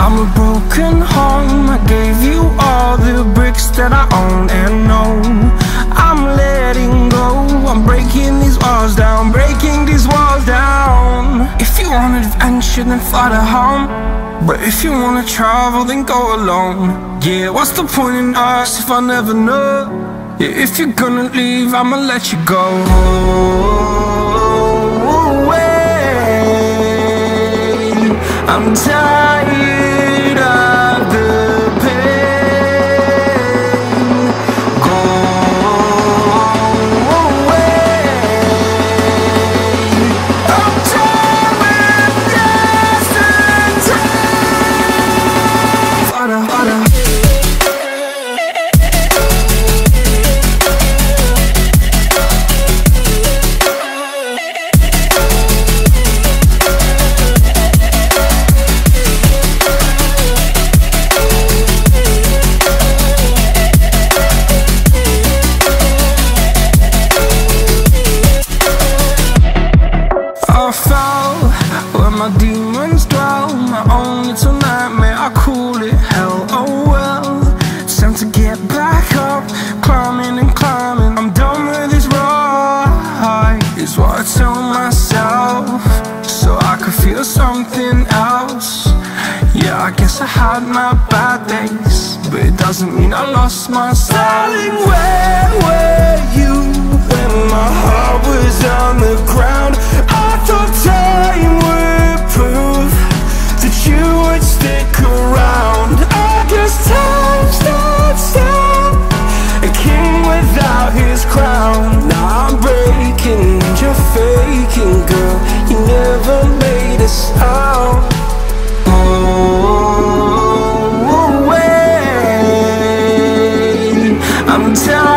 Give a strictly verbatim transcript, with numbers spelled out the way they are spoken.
I'm a broken home. I gave you all the bricks that I own and know. I'm letting go. I'm breaking these walls down, breaking these walls down. If you want adventure, then fly to home. But if you wanna travel, then go alone. Yeah, what's the point in us if I never know? Yeah, if you're gonna leave, I'ma let you go. I'm tired of the pain. Go away. I'm tired of yesterday. Father, Father. I fell where my demons dwell. My own little nightmare, I call it hell. Oh well, it's time to get back up. Climbing and climbing, I'm done with this ride, is what I tell myself, so I could feel something else. Yeah, I guess I had my bad days, but it doesn't mean I lost my style. Darling, where were you when my heart was on the ground? I thought time would prove that you would stick around. I guess time stood still, a king without his crown. Now I'm breaking and you're faking, girl. You never made a sound. Oh, wait, I'm tired.